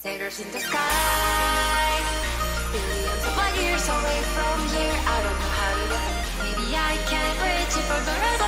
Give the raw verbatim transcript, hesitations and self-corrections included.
Sailors in the sky, billions of light years away from here. I don't know how to get. Maybe I can reach it for the rest.